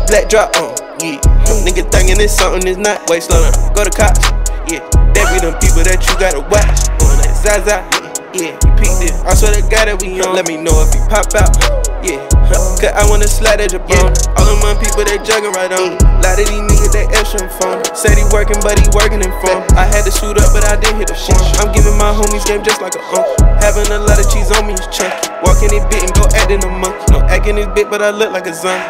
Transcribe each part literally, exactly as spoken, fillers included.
Black drop on, yeah. Nigga thinking it's something it's not. Wait, slow down, go to cops, yeah. That be them people that you gotta watch. On that Zaza, yeah, you peeked it. I swear to God that we on. Let me know if he pop out, yeah. Cause I wanna slide at your bone. All them young people they jugging right on. Lot of these niggas they extra on phone. Said he working but he working in phone. I had to shoot up but I didn't hit the phone. I'm giving my homies game just like a unk. Having a lot of cheese on me is chunky. Walking this bit and go acting a monkey. No acting this bit but I look like a zombie.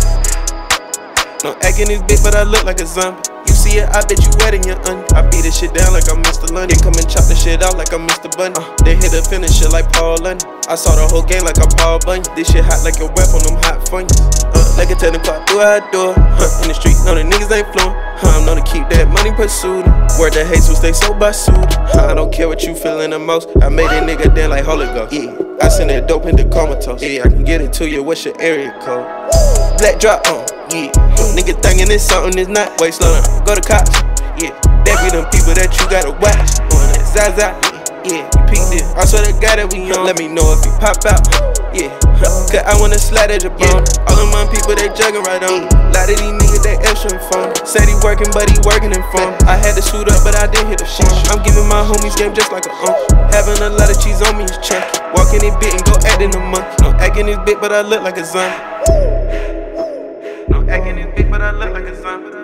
No acting this bit but I look like a zombie. You see it, I bet you wet in your onion. I beat this shit down like I'm Mister London. Come and chop the shit out like I'm Mister Bunny. Uh, they hit the finish shit like Paul London. I saw the whole game like I'm Paul Bunyan. This shit hot like your rap on them hot funyuns. Uh, like a ten o'clock, do I do it? Huh, in the street, no the niggas ain't flowing. Huh, I'm known to keep that money pursued. Word that hates will stay so by suit. Huh, I don't care what you feeling the most. I made that nigga dance like Holy Ghost. Yeah, I send that dope into comatose. Yeah, I can get it to you. What's your area code? Black drop on, yeah. Nigga thinking it's something it's not. Wait, slow down, go to cops, yeah. That be them people that you gotta watch. On that Zaza, yeah, you peeked it. I swear to God that we on. Let me know if he pop out, yeah. Cause I wanna slide at your bone. All them young people they jugging right on. Lot of these niggas they extra on phone. Said he working but he working in phone. I had to shoot up but I didn't hit the phone. I'm giving my homies game just like a unk. Having a lot of cheese on me is chunky. Walking this bit and go acting a monkey. No acting this bit but I look like a zombie. No acting this bit but I look like a zombie.